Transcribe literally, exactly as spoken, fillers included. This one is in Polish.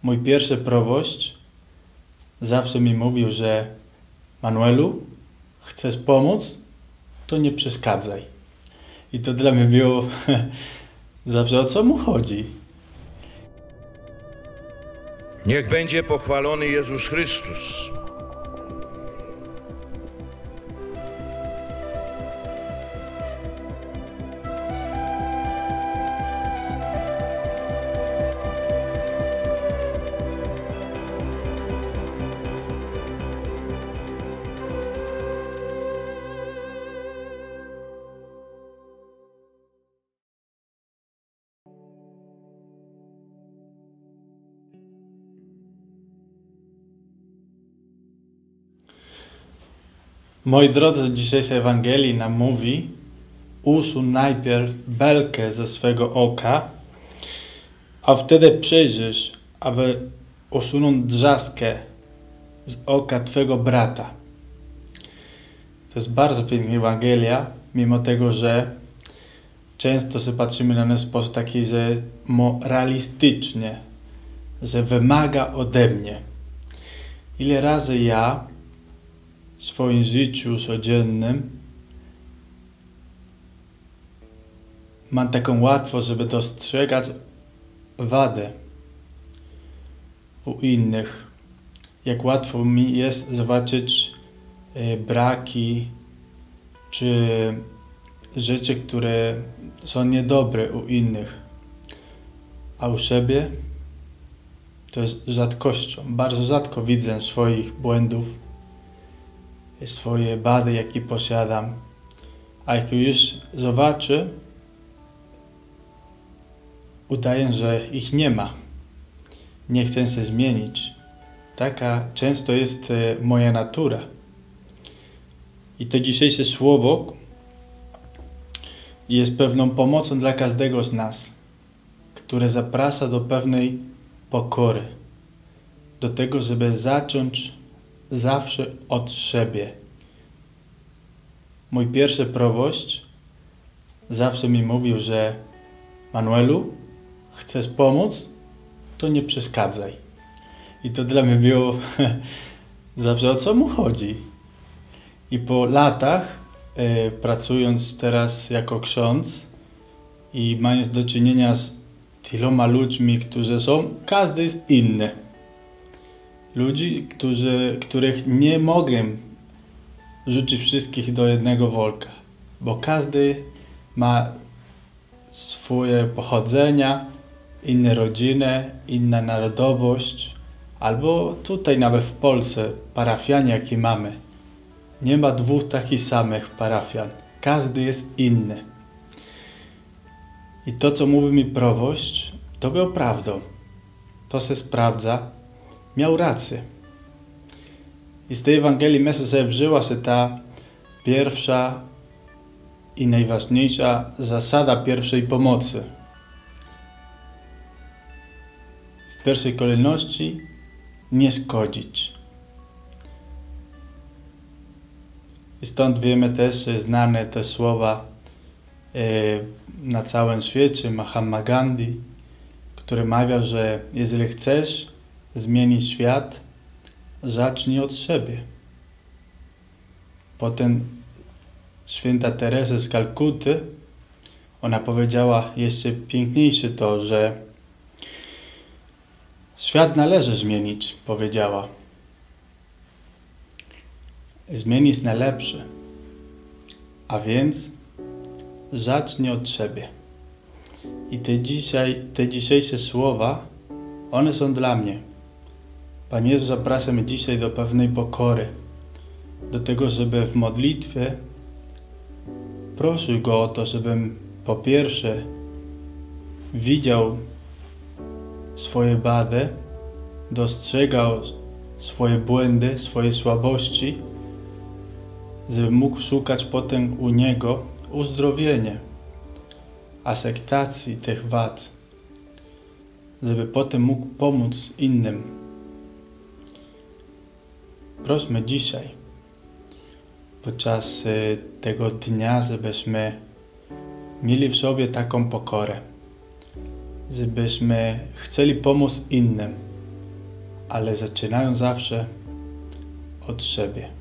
Mój pierwszy proboszcz zawsze mi mówił, że Manuelu, chcesz pomóc, to nie przeszkadzaj. I to dla mnie było zawsze, o co mu chodzi. Niech będzie pochwalony Jezus Chrystus. Moi drodzy, dzisiejsza Ewangelii nam mówi: usuń najpierw belkę ze swego oka, a wtedy przejrzysz, aby usunąć drzazgę z oka twego brata. To jest bardzo piękna Ewangelia, mimo tego, że często się patrzymy na nią w sposób taki, że realistycznie, że wymaga ode mnie. Ile razy ja w swoim życiu codziennym mam taką łatwość, żeby dostrzegać wadę u innych. Jak łatwo mi jest zobaczyć e, braki czy rzeczy, które są niedobre u innych, a u siebie to jest rzadkością. Bardzo rzadko widzę swoich błędów, swoje wady, jakie posiadam, a jak już zobaczę, udaję, że ich nie ma. Nie chcę się zmienić. Taka często jest e, moja natura. I to dzisiejsze słowo jest pewną pomocą dla każdego z nas, które zaprasza do pewnej pokory, do tego, żeby zacząć zawsze od siebie. Mój pierwszy proboszcz zawsze mi mówił, że Manuelu, chcesz pomóc, to nie przeszkadzaj. I to dla mnie było zawsze, o co mu chodzi. I po latach, e, pracując teraz jako ksiądz i mając do czynienia z tyloma ludźmi, którzy są, każdy jest inny. Ludzi, którzy, których nie mogę rzucić wszystkich do jednego worka, bo każdy ma swoje pochodzenia, inne rodziny, inna narodowość, albo tutaj nawet w Polsce parafianie, jakie mamy. Nie ma dwóch takich samych parafian. Każdy jest inny. I to, co mówi mi proboszcz, to było prawdą. To się sprawdza. Miał rację. I z tej Ewangelii myślę, że wżyła się ta pierwsza i najważniejsza zasada pierwszej pomocy. W pierwszej kolejności nie szkodzić. I stąd wiemy też, że znane te słowa e, na całym świecie, Mahatma Gandhi, który mawiał, że jeżeli chcesz zmienić świat, zacznij od siebie. Potem święta Teresa z Kalkuty, ona powiedziała jeszcze piękniejsze to, że świat należy zmienić, powiedziała. Zmienić na lepsze. A więc zacznij od siebie. I te, dzisiaj, te dzisiejsze słowa, one są dla mnie. Pan Jezus zaprasza mnie dzisiaj do pewnej pokory. Do tego, żeby w modlitwie prosił Go o to, żebym po pierwsze widział swoje wady, dostrzegał swoje błędy, swoje słabości, żeby mógł szukać potem u Niego uzdrowienia, akceptacji tych wad, żeby potem mógł pomóc innym. Prośmy dzisiaj, podczas tego dnia, żebyśmy mieli w sobie taką pokorę, żebyśmy chcieli pomóc innym, ale zaczynają zawsze od siebie.